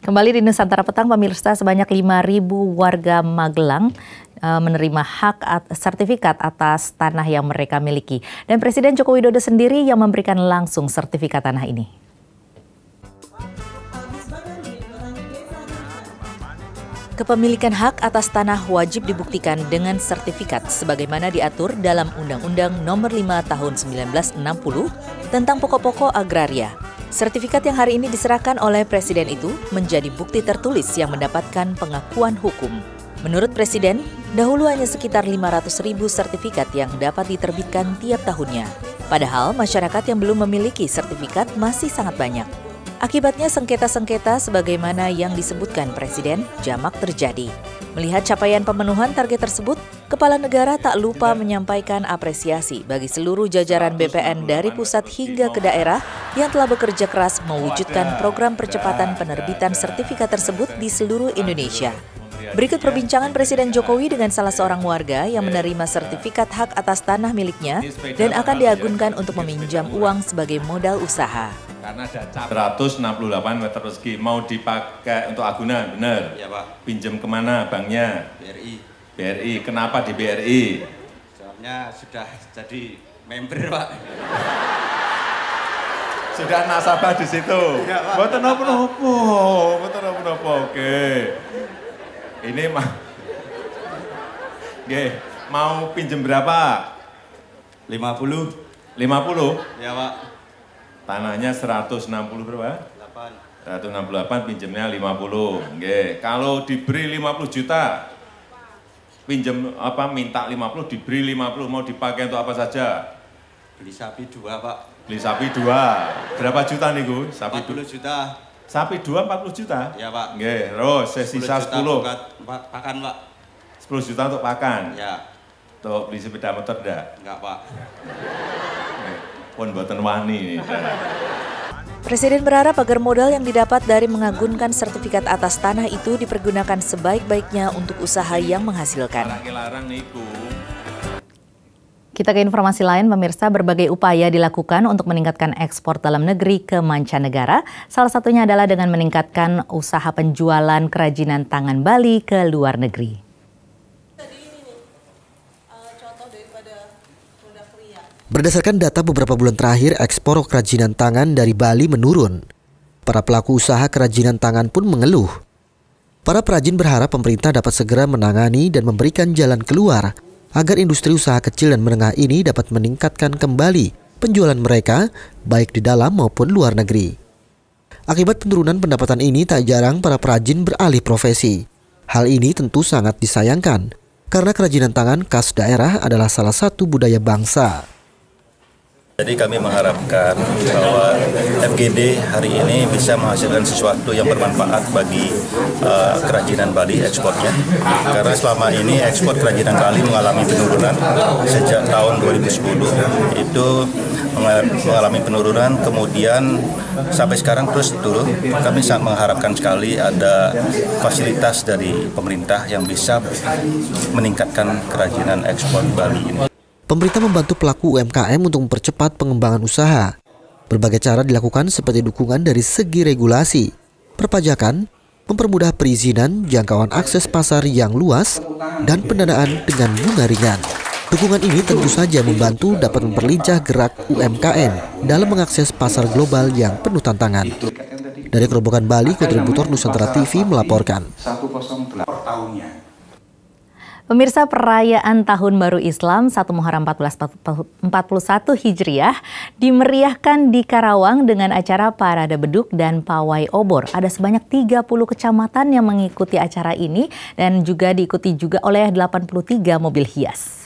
Kembali di Nusantara Petang, pemirsa, sebanyak 5.000 warga Magelang menerima hak sertifikat atas tanah yang mereka miliki. Dan Presiden Joko Widodo sendiri yang memberikan langsung sertifikat tanah ini. Kepemilikan hak atas tanah wajib dibuktikan dengan sertifikat sebagaimana diatur dalam Undang-Undang Nomor 5 Tahun 1960 tentang pokok-pokok agraria. Sertifikat yang hari ini diserahkan oleh Presiden itu menjadi bukti tertulis yang mendapatkan pengakuan hukum. Menurut Presiden, dahulu hanya sekitar 500.000 sertifikat yang dapat diterbitkan tiap tahunnya. Padahal masyarakat yang belum memiliki sertifikat masih sangat banyak. Akibatnya sengketa-sengketa sebagaimana yang disebutkan Presiden jamak terjadi. Melihat capaian pemenuhan target tersebut, Kepala Negara tak lupa menyampaikan apresiasi bagi seluruh jajaran BPN dari pusat hingga ke daerah yang telah bekerja keras mewujudkan program percepatan penerbitan sertifikat tersebut di seluruh Indonesia. Berikut perbincangan Presiden Jokowi dengan salah seorang warga yang menerima sertifikat hak atas tanah miliknya dan akan diagunkan untuk meminjam uang sebagai modal usaha. Karena ada 168 meter persegi mau dipakai untuk agunan, benar? Ya Pak. Pinjam kemana banknya? BRI. BRI, kenapa di BRI? Jawabnya sudah jadi member Pak. Sudah nasabah di situ? Ya Pak. Mboten napa-napa, oke. Ini mau pinjam berapa? 50. 50? Ya Pak. Tanahnya 160 berapa? 8. 168 pinjamnya 50. Nggih, kalau diberi 50 juta pinjam minta 50 diberi 50 mau dipakai untuk apa saja? Beli sapi 2 Pak. Beli sapi 2. Berapa juta nih Gus? Sapi 40 juta. Sapi 2 40 juta? Ya Pak. Nggih, terus sisa 10. Pakan Pak. 10 juta untuk pakan. Ya. Untuk beli sepeda motor enggak? Enggak Pak. Pun mboten wani. Presiden berharap agar modal yang didapat dari mengagunkan sertifikat atas tanah itu dipergunakan sebaik-baiknya untuk usaha yang menghasilkan. Kita ke informasi lain, pemirsa, berbagai upaya dilakukan untuk meningkatkan ekspor dalam negeri ke mancanegara. Salah satunya adalah dengan meningkatkan usaha penjualan kerajinan tangan Bali ke luar negeri. Berdasarkan data beberapa bulan terakhir, ekspor kerajinan tangan dari Bali menurun. Para pelaku usaha kerajinan tangan pun mengeluh. Para perajin berharap pemerintah dapat segera menangani dan memberikan jalan keluar agar industri usaha kecil dan menengah ini dapat meningkatkan kembali penjualan mereka baik di dalam maupun luar negeri. Akibat penurunan pendapatan ini, tak jarang para perajin beralih profesi. Hal ini tentu sangat disayangkan karena kerajinan tangan khas daerah adalah salah satu budaya bangsa. Jadi kami mengharapkan bahwa FGD hari ini bisa menghasilkan sesuatu yang bermanfaat bagi kerajinan Bali ekspornya. Karena selama ini ekspor kerajinan Bali mengalami penurunan sejak tahun 2010. Itu mengalami penurunan, kemudian sampai sekarang terus turun. Kami sangat mengharapkan sekali ada fasilitas dari pemerintah yang bisa meningkatkan kerajinan ekspor Bali ini. Pemerintah membantu pelaku UMKM untuk mempercepat pengembangan usaha. Berbagai cara dilakukan seperti dukungan dari segi regulasi, perpajakan, mempermudah perizinan, jangkauan akses pasar yang luas, dan pendanaan dengan bunga ringan. Dukungan ini tentu saja membantu dapat memperlincah gerak UMKM dalam mengakses pasar global yang penuh tantangan. Dari Kerobokan Bali, kontributor Nusantara TV melaporkan. Pemirsa, perayaan Tahun Baru Islam 1 Muharram 1441 Hijriah dimeriahkan di Karawang dengan acara Parade Beduk dan Pawai Obor. Ada sebanyak 30 kecamatan yang mengikuti acara ini dan juga diikuti juga oleh 83 mobil hias.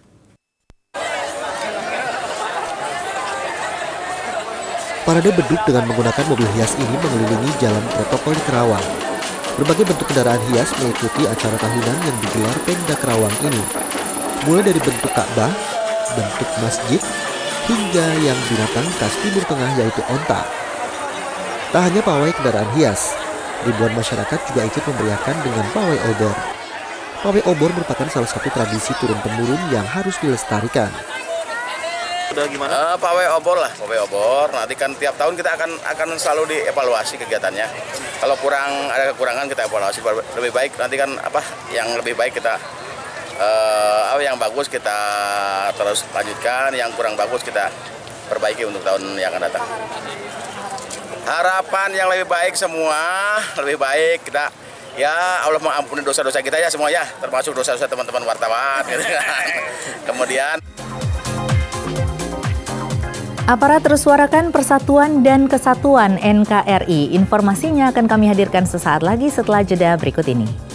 Parade beduk dengan menggunakan mobil hias ini mengelilingi jalan protokol di Karawang. Berbagai bentuk kendaraan hias mengikuti acara tahunan yang digelar Pemda Karawang ini. Mulai dari bentuk Ka'bah, bentuk masjid, hingga yang binatang khas Timur Tengah yaitu onta. Tak hanya pawai kendaraan hias, ribuan masyarakat juga ikut memeriahkan dengan pawai obor. Pawai obor merupakan salah satu tradisi turun-temurun yang harus dilestarikan. Udah gimana? Pawai obor lah, pawai obor. Nanti kan tiap tahun kita akan selalu dievaluasi kegiatannya. Kalau ada kekurangan kita evaluasi. Lebih baik nanti kan yang lebih baik kita yang bagus kita terus lanjutkan, yang kurang bagus kita perbaiki untuk tahun yang akan datang. Harapan yang lebih baik semua, lebih baik kita Allah mengampuni dosa-dosa kita ya semua ya, termasuk dosa-dosa teman-teman wartawan. Gitu kan. Kemudian Aparat terus suarakan persatuan dan kesatuan NKRI. Informasinya akan kami hadirkan sesaat lagi setelah jeda berikut ini.